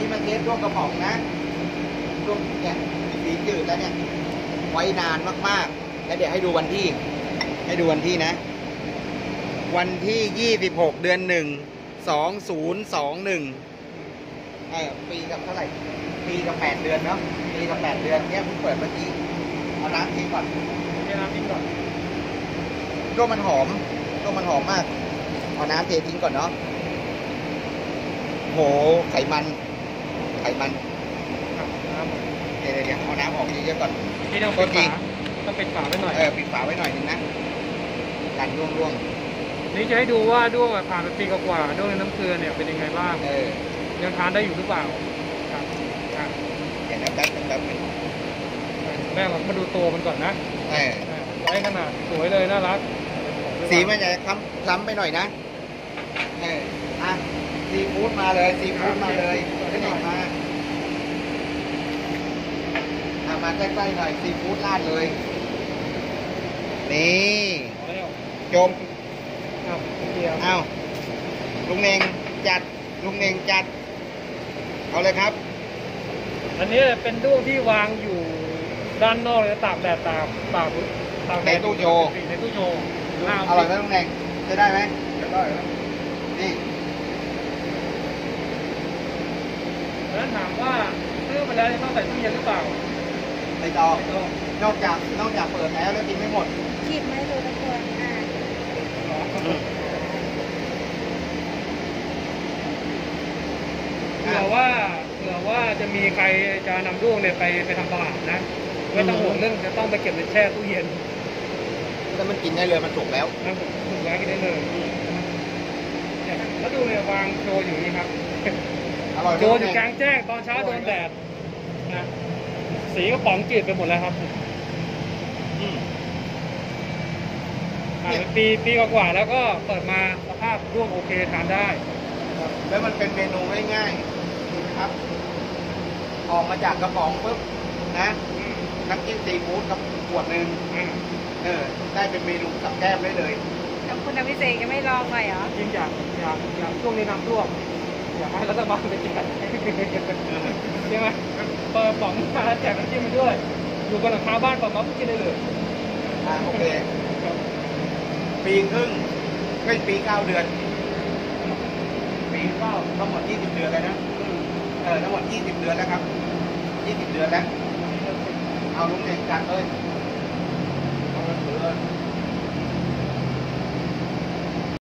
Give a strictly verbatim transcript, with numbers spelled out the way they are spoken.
นี้มันเทสร่วมกระป๋องนะร่วมเนี่ยสีจืดแล้วเนี่ยไว้นานมากๆแล้วเดี๋ยวให้ดูวันที่ให้ดูวันที่นะวันที่ยี่สิบหกเดือนหนึ่งสองศูนย์สองหนึ่งเออปีกับเท่าไหร่ปีกับแปดเดือนเนาะปีกับแปดเดือนเนี่ยเพิ่งเปิดเมื่อกี้เอาน้ำทิ้งก่อนเอาน้ำทิ้งก่อนก็มันหอมก็มันหอมมากเอาน้ำเททิ้งก่อนเนาะโหไขมันไขมันเดี๋ยวเดี๋ยวเอาน้ำออกเยอะๆก่อนที่ต้องปิดฝาต้องปิดฝาไว้หน่อยเออปิดฝาไว้หน่อยนึงนะกันร่วงๆนี่จะให้ดูว่าด้วงผ่านไปปีกว่าด้วงในน้ำเกลือเนี่ยเป็นยังไงบ้างเออยังทานได้อยู่หรือเปล่าครับเห็นแล้วแป๊บนึงแป๊บนึงแม่เรามาดูตัวมันก่อนนะเออไว้ขนาดสวยเลยน่ารักสีมันจะคล้ำคล้ำไปหน่อยนะเอออ่ะซีฟู้ดมาเลยซีฟู้ดมาเลยขึ้นออกมาเอามาใกล้ๆหน่อยซีฟู้ดราดเลยนี่จมเอ้าลุงเน่งจัดลุงเน่งจัดเอาเลยครับอันนี้เป็นด้วงที่วางอยู่ด้านนอกเลยตากแดดตากตากตากแดดในตู้โชว์ในตู้โชว์อร่อยไหมลุงเน่งจะได้ไหมจะได้นี่แล้วถามว่าซื้อมาแล้วต้องใส่ตู้เย็นหรือเปล่าไม่ต้องนอกจากนอกจากเปิดแล้วแล้วกินไม่หมดขีดไม่รู้ทุกคนอ่าเผื่อว่าเผื่อว่าจะมีใครจะนำด้วงเนี่ยไปไปทำตลาดนะไม่ต้องห่วงเรื่องจะต้องไปเก็บในแช่ตู้เย็นถ้ามันกินได้เลยมันสุกแล้วมันสุกแล้วกินได้เลยแล้วดูเลยวางโชว์อยู่นี่ครับโชว์อยู่กลางแจ้งตอนเช้าโดนแดดนะสีกระป๋องจืดไปหมดแล้วครับปีปีกว่าๆแล้วก็เปิดมาสภาพด้วงโอเคทานได้แล้วมันเป็นเมนูง่ายๆนะครับออกมาจากกระป๋องปุ๊บนะน้ำจิ้มซีฟู้ดกับขวดหนึ่งเออได้เป็นเมนูกับแก้มได้เลยแล้วคุณอภิเษกยังไม่ลองเลยเหรอจริงอยากอยากอยากช่วงนี้น้ำท่วมอยากให้รัฐบาลไปแจกใช่ไหมเปิดป๋องมาแจกน้ำจิ้มมาด้วยอยู่บนหลังคาบ้านเปิดมาปุ๊บกินได้เลยอ่าโอเคปีครึ่งไม่ปีเก้าเดือนปีเก้าทั้งหมดยี่สิบเดือนเลยนะเออทั้งหมดยี่สิบเดือนแล้วครับยี่สิบเดือนแล้วเอาลุงเน่งจัดเลยเอาเงินถือเลย